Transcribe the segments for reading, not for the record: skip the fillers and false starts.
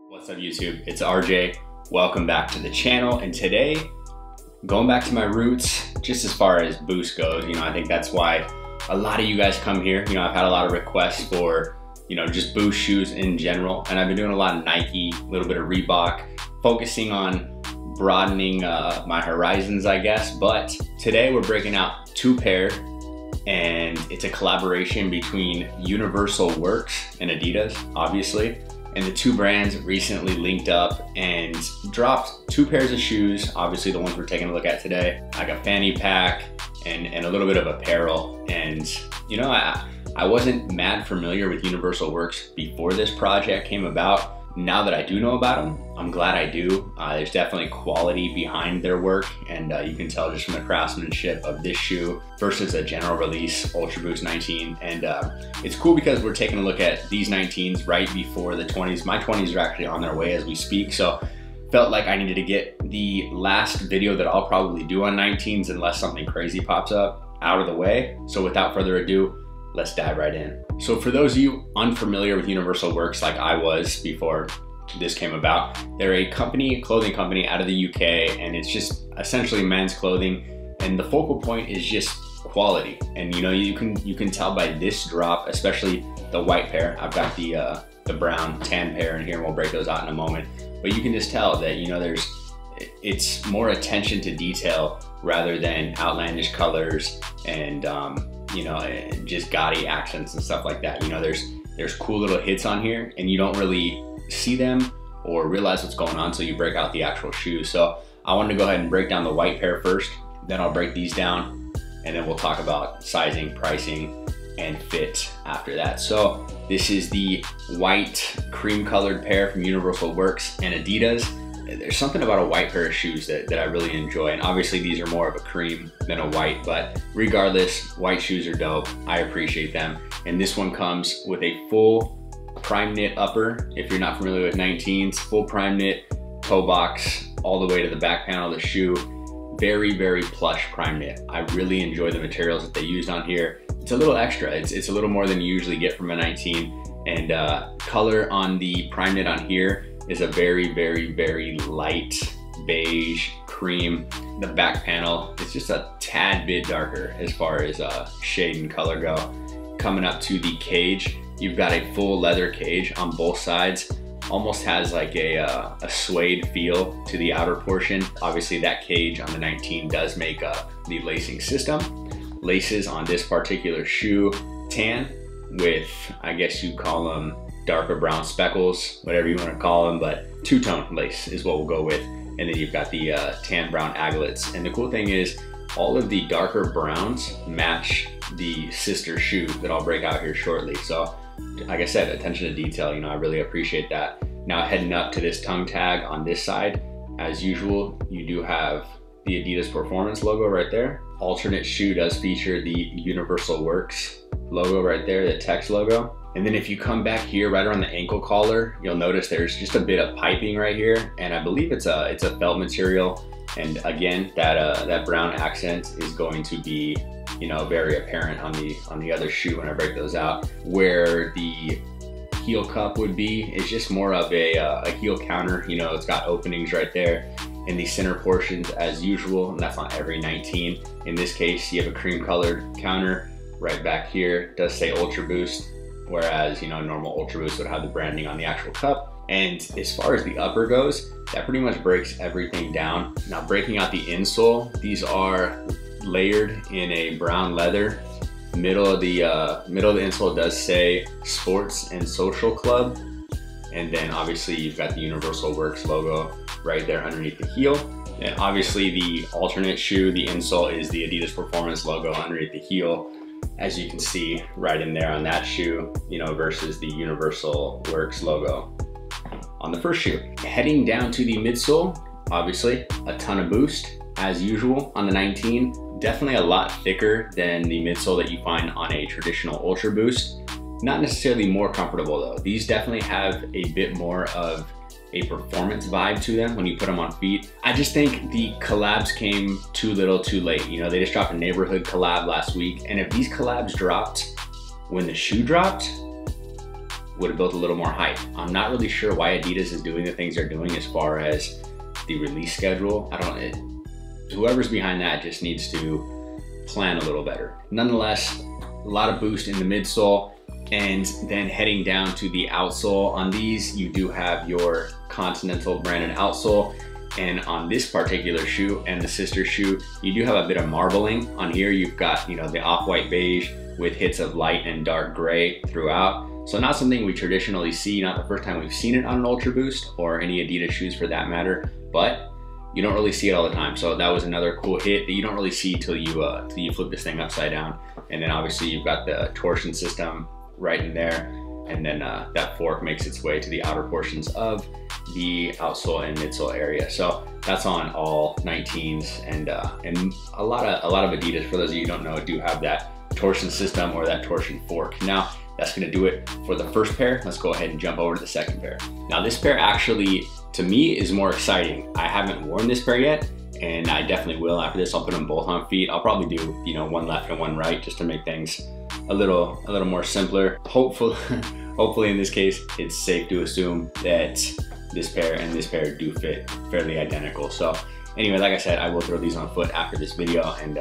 What's up YouTube? It's RJ. Welcome back to the channel, and today going back to my roots just as far as Boost goes. I think that's why a lot of you guys come here. I've had a lot of requests for just Boost shoes in general, and I've been doing a lot of Nike, a little bit of Reebok, focusing on broadening my horizons, I guess. But today we're breaking out two pair, and it's a collaboration between Universal Works and Adidas, obviously. And the two brands recently linked up and dropped two pairs of shoes, obviously the ones we're taking a look at today, like a fanny pack and a little bit of apparel. And I wasn't mad familiar with Universal Works before this project came about. Now that I do know about them, I'm glad I do. There's definitely quality behind their work, and you can tell just from the craftsmanship of this shoe versus a general release Ultraboost 19. And it's cool because we're taking a look at these 19s right before the 20s. My 20s are actually on their way as we speak, so felt like I needed to get the last video that I'll probably do on 19s unless something crazy pops up out of the way. So without further ado, let's dive right in. So for those of you unfamiliar with Universal Works like I was before this came about, they're a clothing company out of the UK, and it's just essentially men's clothing, and the focal point is just quality. And you can tell by this drop, especially the white pair. I've got the brown tan pair in here, and we'll break those out in a moment. But you can just tell that it's more attention to detail rather than outlandish colors and just gaudy accents and stuff like that. There's cool little hits on here, and you don't really see them or realize what's going on until you break out the actual shoe. So I wanted to go ahead and break down the white pair first, then I'll break these down, and then we'll talk about sizing, pricing, and fit after that. So this is the white cream colored pair from Universal Works and Adidas. There's something about a white pair of shoes that I really enjoy, and obviously these are more of a cream than a white, but regardless, white shoes are dope. I appreciate them. And this one comes with a full prime knit upper. If you're not familiar with 19s, full prime knit toe box all the way to the back panel of the shoe. Very, very plush prime knit. I really enjoy the materials that they used on here. It's a little extra. It's a little more than you usually get from a 19, and color on the prime knit on here is a very, very, very light beige cream. The back panel is just a tad bit darker as far as shade and color go. Coming up to the cage, you've got a full leather cage on both sides. Almost has like a suede feel to the outer portion. Obviously that cage on the 19 does make up the lacing system. Laces on this particular shoe, tan with, I guess you'd call them darker brown speckles, whatever you want to call them, but two-tone lace is what we'll go with. And then you've got the tan brown aglets. And the cool thing is all of the darker browns match the sister shoe that I'll break out here shortly. So like I said, attention to detail, I really appreciate that. Now heading up to this tongue tag on this side, as usual, you do have the Adidas Performance logo right there. Alternate shoe does feature the Universal Works logo right there, the text logo. And then if you come back here right around the ankle collar, you'll notice there's just a bit of piping right here, and I believe it's a felt material. And again, that brown accent is going to be very apparent on the other shoe when I break those out. Where the heel cup would be is just more of a heel counter. It's got openings right there in the center portions as usual, and that's on every 19. In this case, you have a cream colored counter right back here. It does say Ultraboost, whereas normal Ultraboost would have the branding on the actual cup. And as far as the upper goes, that pretty much breaks everything down. Now breaking out the insole, these are layered in a brown leather. Middle of the insole does say Sports and Social Club, and then obviously you've got the Universal Works logo right there underneath the heel. And obviously the alternate shoe, the insole is the Adidas Performance logo underneath the heel, as you can see right in there on that shoe, versus the Universal Works logo on the first shoe. Heading down to the midsole, obviously a ton of boost as usual on the 19. Definitely a lot thicker than the midsole that you find on a traditional Ultraboost. Not necessarily more comfortable though. These definitely have a bit more of a performance vibe to them when you put them on feet. I just think the collabs came too little too late. They just dropped a neighborhood collab last week, and if these collabs dropped when the shoe dropped, would have built a little more hype. I'm not really sure why Adidas is doing the things they're doing as far as the release schedule. Whoever's behind that just needs to plan a little better. Nonetheless, a lot of boost in the midsole, and then heading down to the outsole. On these, you do have your Continental branded outsole, and on this particular shoe and the sister shoe, you do have a bit of marbling. On here, you've got, you know, the off-white beige with hits of light and dark gray throughout. So not something we traditionally see, not the first time we've seen it on an Ultraboost or any Adidas shoes for that matter, but you don't really see it all the time. So that was another cool hit that you don't really see till you flip this thing upside down. And then obviously you've got the torsion system right in there. And then that fork makes its way to the outer portions of the outsole and midsole area. So that's on all 19s, and a lot of Adidas, for those of you who don't know, do have that torsion system or that torsion fork. Now, that's gonna do it for the first pair. Let's go ahead and jump over to the second pair. Now this pair actually, to me, is more exciting. I haven't worn this pair yet, and I definitely will after this. I'll put them both on feet. I'll probably do, you know, one left and one right just to make things a little more simpler. Hopefully in this case, it's safe to assume that this pair and this pair do fit fairly identical. So anyway, like I said, I will throw these on foot after this video, and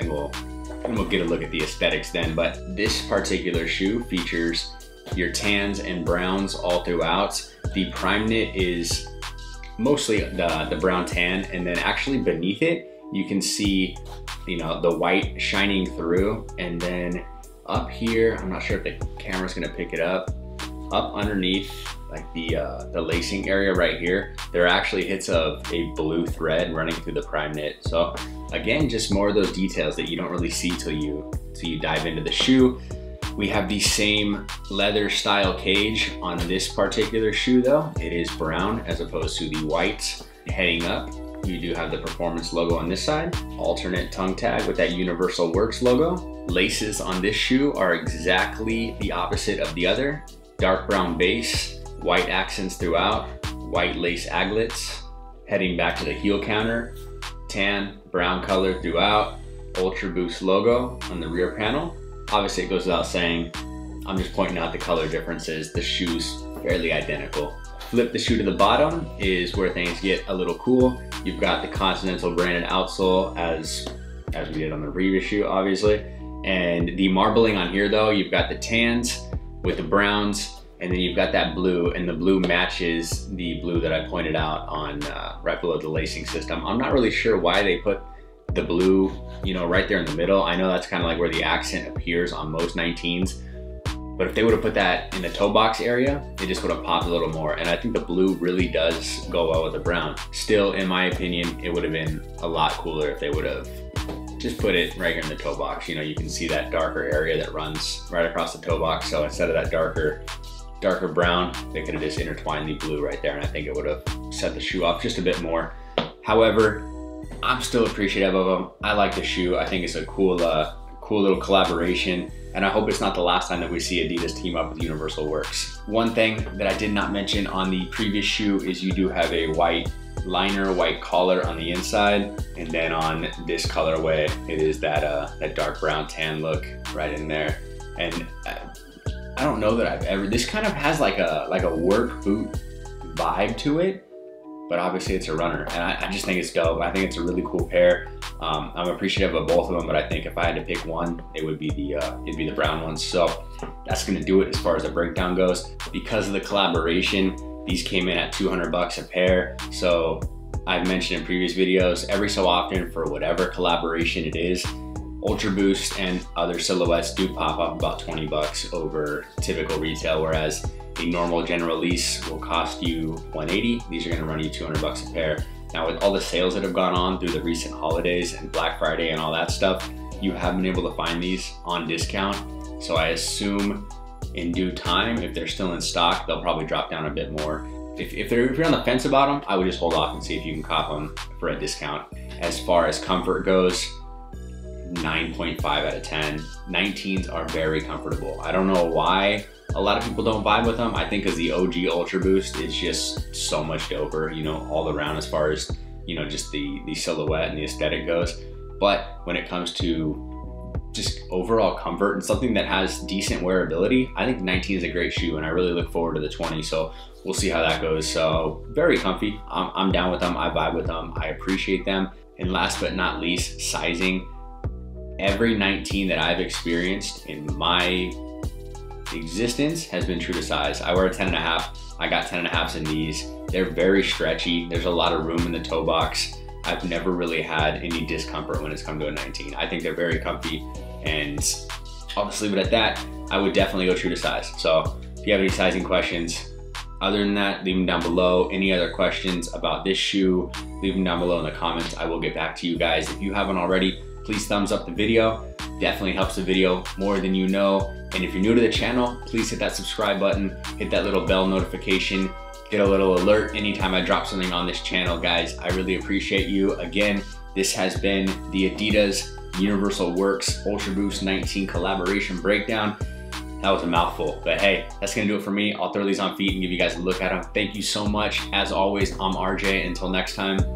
we'll get a look at the aesthetics then. But this particular shoe features your tans and browns all throughout. The prime knit is mostly the brown tan, and then actually beneath it, you can see, you know, the white shining through. And then up here, I'm not sure if the camera's gonna pick it up underneath, like the lacing area right here, there are actually hits of a blue thread running through the prime knit. So again, just more of those details that you don't really see till you dive into the shoe. We have the same leather style cage on this particular shoe though. It is brown as opposed to the white. Heading up, you do have the Performance logo on this side, alternate tongue tag with that Universal Works logo. Laces on this shoe are exactly the opposite of the other. Dark brown base, white accents throughout, white lace aglets. Heading back to the heel counter, tan, brown color throughout, Ultraboost logo on the rear panel. Obviously it goes without saying, I'm just pointing out the color differences. The shoe's fairly identical. Flip the shoe to the bottom is where things get a little cool. You've got the Continental branded outsole as we did on the previous shoe, obviously. And the marbling on here though, you've got the tans with the browns, and then you've got that blue, and the blue matches the blue that I pointed out on right below the lacing system. I'm not really sure why they put the blue, you know, right there in the middle. I know that's kind of like where the accent appears on most 19s, but if they would have put that in the toe box area, it just would have popped a little more. And I think the blue really does go well with the brown. Still, in my opinion, it would have been a lot cooler if they would have just put it right here in the toe box. You know, you can see that darker area that runs right across the toe box. So instead of that darker brown, they could have just intertwined the blue right there, and I think it would have set the shoe off just a bit more. However, I'm still appreciative of them. I like the shoe. I think it's a cool little collaboration, and I hope it's not the last time that we see Adidas team up with Universal Works. One thing that I did not mention on the previous shoe is you do have a white liner, white collar on the inside, and then on this colorway, it is that dark brown tan look right in there. And I don't know that I've ever, this kind of has like a work boot vibe to it, but obviously it's a runner, and I just think it's dope. I think it's a really cool pair. I'm appreciative of both of them, but I think if I had to pick one, it would be it'd be the brown ones. So that's gonna do it as far as the breakdown goes. Because of the collaboration, these came in at 200 bucks a pair. So I've mentioned in previous videos, every so often for whatever collaboration it is, Ultraboost and other silhouettes do pop up about 20 bucks over typical retail, whereas a normal general release will cost you 180. These are gonna run you 200 bucks a pair. Now with all the sales that have gone on through the recent holidays and Black Friday and all that stuff, you have been able to find these on discount. So I assume in due time, if they're still in stock, they'll probably drop down a bit more. If you're on the fence about them, I would just hold off and see if you can cop them for a discount. As far as comfort goes, 9.5 out of 10. 19s are very comfortable. I don't know why a lot of people don't vibe with them. I think because the OG Ultraboost is just so much doper, you know, all around as far as, you know, just the silhouette and the aesthetic goes. But when it comes to just overall comfort and something that has decent wearability, I think 19 is a great shoe, and I really look forward to the 20. So we'll see how that goes. So very comfy. I'm down with them. I vibe with them. I appreciate them. And last but not least, sizing. Every 19 that I've experienced in my existence has been true to size. I wear a 10.5. I got 10.5s in these. They're very stretchy. There's a lot of room in the toe box. I've never really had any discomfort when it's come to a 19. I think they're very comfy, and I'll just leave it at that. I would definitely go true to size. So if you have any sizing questions, other than that, leave them down below. Any other questions about this shoe, leave them down below in the comments. I will get back to you guys. If you haven't already, please thumbs up the video. Definitely helps the video more than you know. And if you're new to the channel, please hit that subscribe button, hit that little bell notification, get a little alert anytime I drop something on this channel, guys. I really appreciate you. Again, this has been the Adidas Universal Works Ultraboost 19 collaboration breakdown. That was a mouthful, but hey, that's gonna do it for me. I'll throw these on feet and give you guys a look at them. Thank you so much. As always, I'm RJ. Until next time,